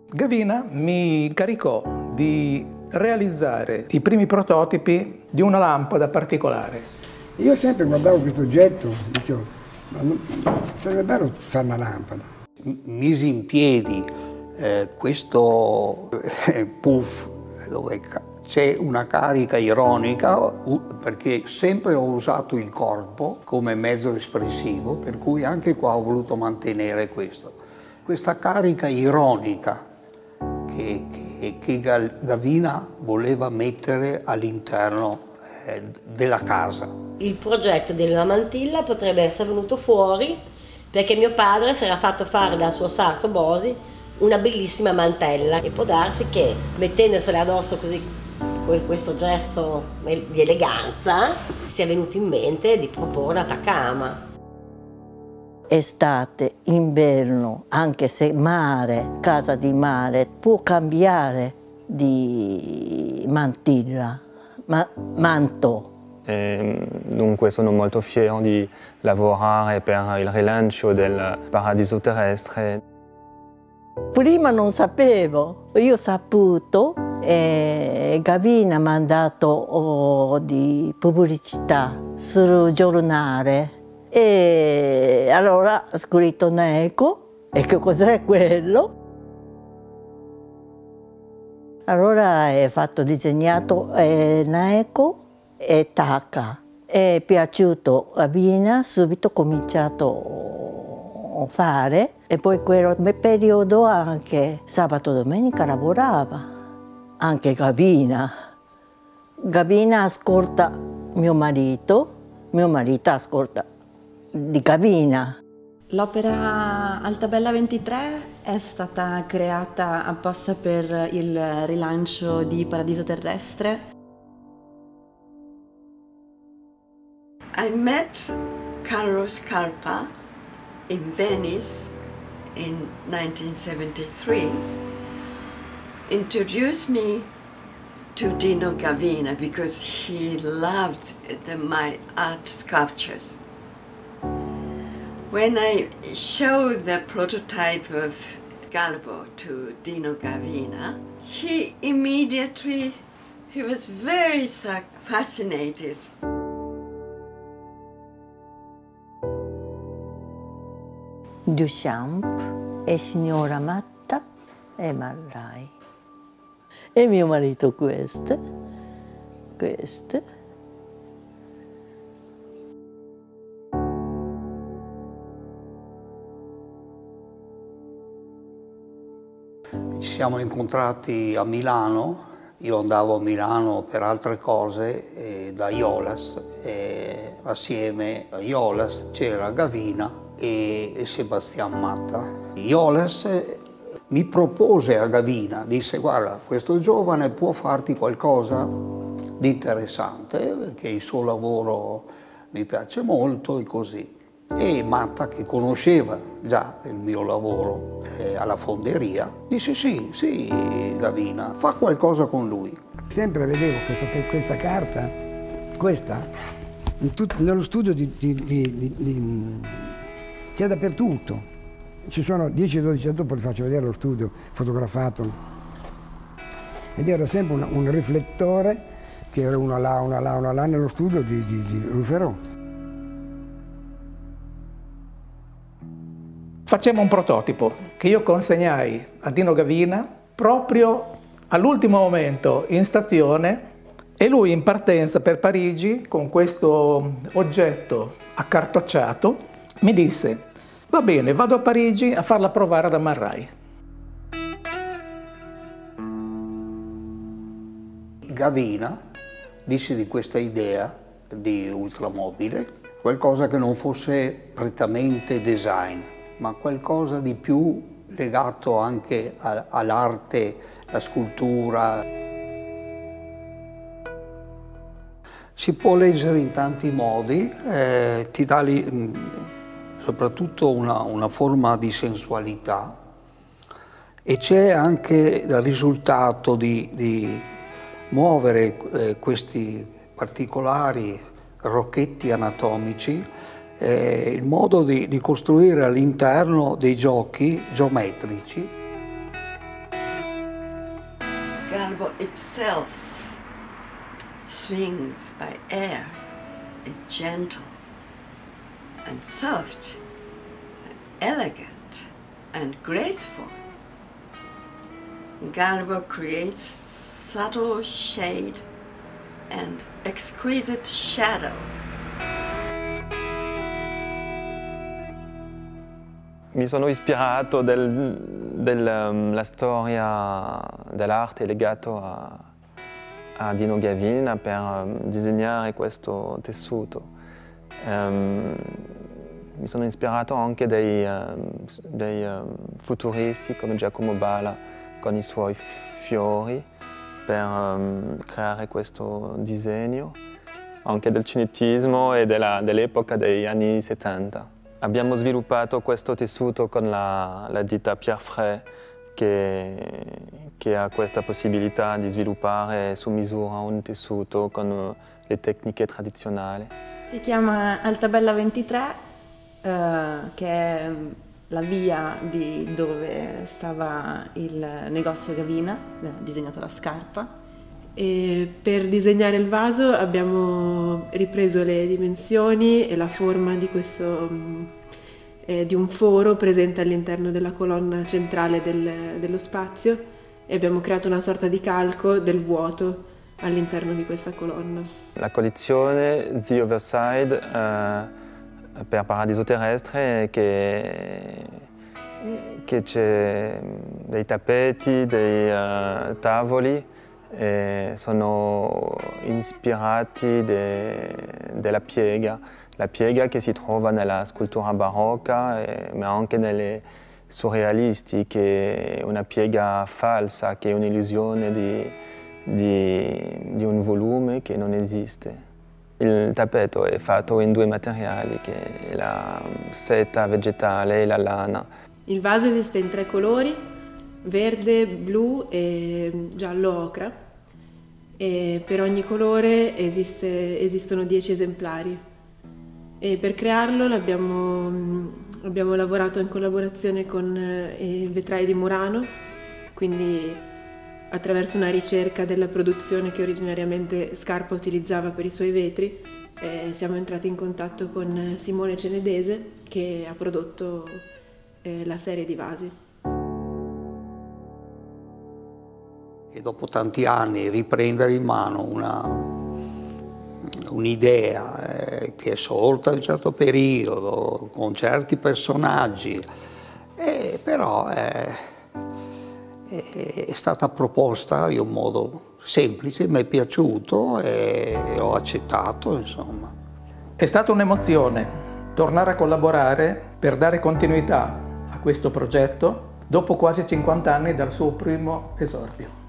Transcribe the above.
Gavina mi incaricò di realizzare i primi prototipi di una lampada particolare. Io sempre guardavo questo oggetto e dicevo, ma sarebbe bello fare una lampada. Misi in piedi questo puff dove c'è una carica ironica, perché sempre ho usato il corpo come mezzo espressivo, per cui anche qua ho voluto mantenere questo. Questa carica ironica che Gavina voleva mettere all'interno della casa. Il progetto della mantilla potrebbe essere venuto fuori perché mio padre si era fatto fare dal suo sarto Bosi una bellissima mantella e può darsi che mettendosela addosso così, con questo gesto di eleganza, sia venuto in mente di proporre a Takama. Estate, inverno, anche se mare, casa di mare, può cambiare di mantilla, manto. Dunque sono molto fiero di lavorare per il rilancio del paradiso terrestre. Prima non sapevo, io ho saputo e Gavina mi ha mandato di pubblicità sul giornale. E allora ho scritto Neco, e che cos'è quello? Allora è fatto disegnato Neco e Taka. È piaciuto a Gavina, subito ho cominciato a fare e poi quel periodo anche sabato e domenica lavorava, anche Gavina. Gavina ascolta mio marito ascolta di Gavina. L'opera Altabella 23 è stata creata apposta per il rilancio di Paradiso Terrestre. I met Carlo Scarpa in Venice in 1973, introduced me to Dino Gavina because he loved my art sculptures. When I showed the prototype of Galbo to Dino Gavina, he was very fascinated. Duchamp e Signora Matta e Marrai. E mio marito queste. Ci siamo incontrati a Milano, io andavo a Milano per altre cose da Iolas, e assieme a Iolas c'era Gavina e Sebastian Matta. Iolas mi propose a Gavina, disse guarda questo giovane può farti qualcosa di interessante perché il suo lavoro mi piace molto e così. E Matta, che conosceva già il mio lavoro alla fonderia, disse sì Gavina, fa qualcosa con lui. Sempre vedevo questa carta, nello studio c'è dappertutto. Ci sono 10-12 anni dopo, ti faccio vedere lo studio fotografato. Ed era sempre un riflettore, che era una là nello studio di Ruffero. Facciamo un prototipo che io consegnai a Dino Gavina proprio all'ultimo momento in stazione e lui in partenza per Parigi con questo oggetto accartocciato mi disse va bene, vado a Parigi a farla provare da Marrai. Gavina disse di questa idea di ultramobile qualcosa che non fosse prettamente design, ma qualcosa di più legato anche all'arte, alla scultura. Si può leggere in tanti modi, ti dà soprattutto una forma di sensualità e c'è anche il risultato di muovere questi particolari rocchetti anatomici, il modo di costruire all'interno dei giochi geometrici. itself swings by air. It's gentle and soft, elegant and graceful. Garbo creates subtle shade and exquisite shadow. Mi sono ispirato della storia dell'arte legata a Dino Gavina per disegnare questo tessuto. Mi sono ispirato anche dei futuristi come Giacomo Balla con i suoi fiori per creare questo disegno, anche del cinetismo e dell'epoca degli anni 70. Abbiamo sviluppato questo tessuto con la ditta Pierre Frey che ha questa possibilità di sviluppare su misura un tessuto con le tecniche tradizionali. Si chiama Altabella 23, che è la via di dove stava il negozio Gavina, disegnato la scarpa. E per disegnare il vaso abbiamo ripreso le dimensioni e la forma di un foro presente all'interno della colonna centrale dello spazio e abbiamo creato una sorta di calco del vuoto all'interno di questa colonna. La collezione The Overside per Paradiso Terrestre che c'è dei tappeti, dei tavoli sono ispirati della piega. La piega che si trova nella scultura barocca, ma anche nelle surrealisti, che è una piega falsa, che è un'illusione di un volume che non esiste. Il tappeto è fatto in due materiali, che è la seta vegetale e la lana. Il vaso esiste in 3 colori, verde, blu e giallo ocra, e per ogni colore esistono 10 esemplari. E per crearlo abbiamo lavorato in collaborazione con i vetrai di Murano, quindi attraverso una ricerca della produzione che originariamente Scarpa utilizzava per i suoi vetri, siamo entrati in contatto con Simone Cenedese, che ha prodotto la serie di vasi. E dopo tanti anni riprendere in mano un'idea che è sorta in un certo periodo, con certi personaggi, però è stata proposta in un modo semplice, mi è piaciuto e ho accettato, insomma. È stata un'emozione tornare a collaborare per dare continuità a questo progetto dopo quasi 50 anni dal suo primo esordio.